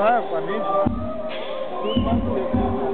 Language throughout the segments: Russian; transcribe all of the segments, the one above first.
знаю, поменьше. Тут Москве.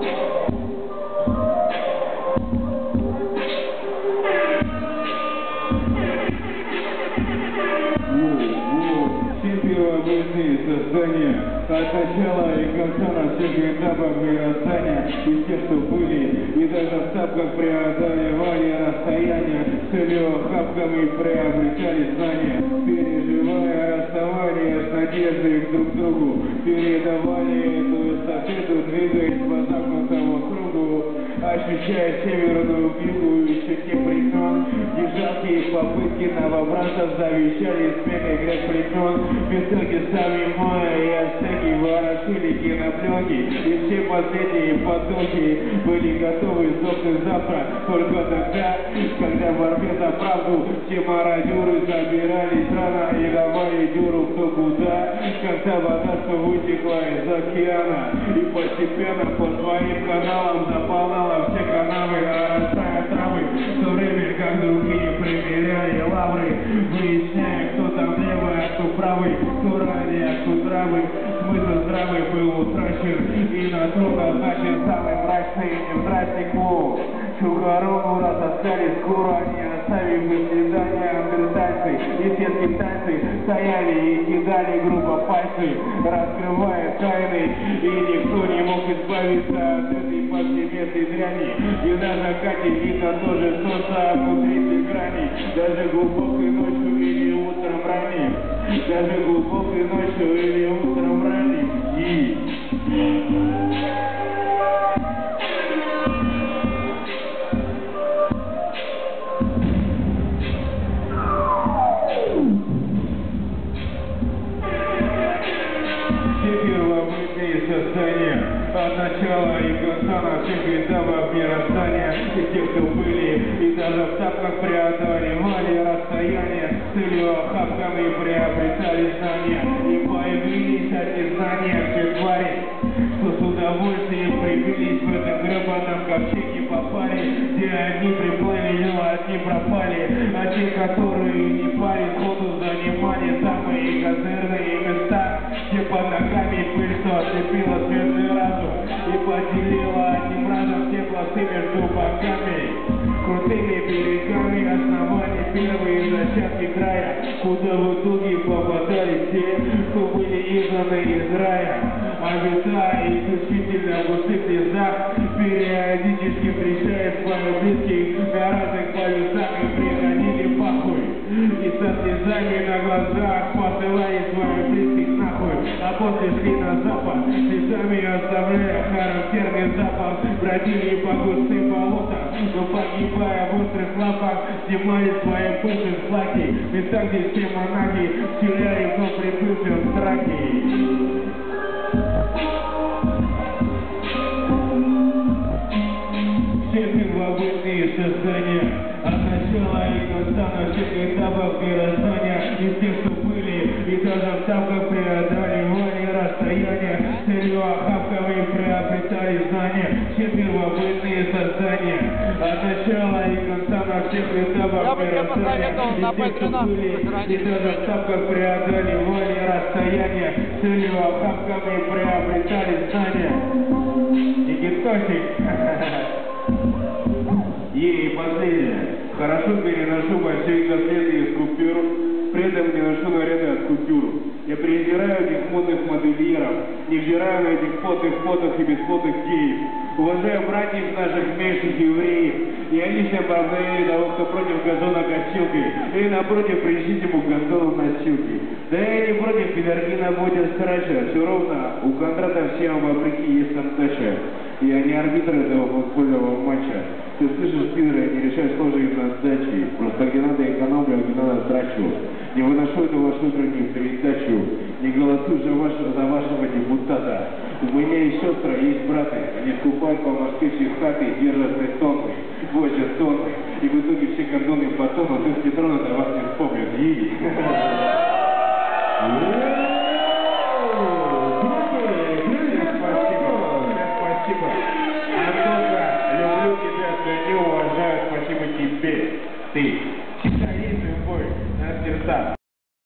Первобытные создания от начала и конца на всех этапах мироздания, и те, что были, и даже в тапках преодолевали расстояния, с целью охапками приобретали знания, переживая расставание с надеждой друг к другу, передавали эту эстафету, двигаясь по замкнутому кругу, ощущая северную югу и черте времен, и жалкие попытки новобранцев завещали смех и грех племен. В итоге сами Майя и ацтеки ворошили кинопленки, и все последние потоки были готовы сдохнуть завтра, только тогда, когда в борьбе за правду все мародеры забирались рано и давали дёру кто куда. В конце вода, что вытекла из океана, и постепенно по своим каналам заполняла все канавы, оросая травы, в то время как другие примеряли лавры, выясняя, кто там левый, а кто правый, кто ранее, а кто травы. Смысл здравый был утрачен, и на труд назначен самый мрачный и невзрачный клоун. Чухарону разоскали скоро, они оставив выседания, андертальцы и все китайцы стояли и кидали грубо пальцы, раскрывая тайны, и никто не мог избавиться от этой повсеместной дряни. И на закате видно тоже солнце внутри граней, даже глубокой ночью или утром ранним, даже глубокой ночью или утром ранним. Первобытные создания от начала и конца на всех этапах мироздания, и те, кто были, и даже в тапках преодолевали расстояние, с целью охапками приобретали знания, и появились эти знания все твари, что с удовольствием прибились в этом гребаном ковчеге, попали, где одни приплыли, но одни пропали, а те, которые не пали, сходу занимали самые козырные места, где под ногами пыль, что ослепила светлый разум и поделила одним разом все пласты между боками, крутыми берегами основания первые зачатки края, куда в итоге попадали те, кто были изгнаны из рая, обитая исключительно в густых лесах, периодически встречаясь с вами близких на разных полюсах, и приходили пахуй, и со слезами на глазах посылали с вами близких нахуй, а после шли на запад, слезами оставляя характерный запах, бродили по густым болотам, но погибая в острых лапах, снимали свои пышные флаги, места, где все монахи вселяли вновь прибывшим страхи. Все первобытные создания от начала и конца на всех этапах мироздания, и те, что были, и даже в тапках преодолевали расстояния, с целью охапками приобретали знания. Все первобытные создания от начала и конца на всех этапах мироздания, и те, что были, и даже в тапках преодолевали расстояния, с целью охапками приобретали знания. Никитосик. И последнее. Хорошо переношу большие котлеты из купюр, при этом не ношу наряды от купюр. Я презираю этих модных модельеров, невзираю на этих потных фоток и бесплотных геев. Уважаю братьев наших меньших евреев. Я лично поздравляю того, кто против газона косилкой, или напротив, принесите ему газону носилки. Да я не против, пидорки на боте страча. Все ровно, у Кондрата всем вопреки есть отдача. Я не арбитр этого футбольного матча. Ты слышишь, пидоры, не решай сложные задачи. Просто где надо экономлю, а где надо трачу. Не выношу эту вашу утреннюю передачу. Не голосую за вашего депутата. У меня есть сестры, есть браты. Они скупают по Москве все хаты, держат тонны, возят тонны. И в итоге все кордоны по тону, ты с Петрона до вас не вспомнят. Спасибо. Антоха, люблю тебя, ценю, уважаю, спасибо тебе. Ты. Всегда есть любовь на сердца.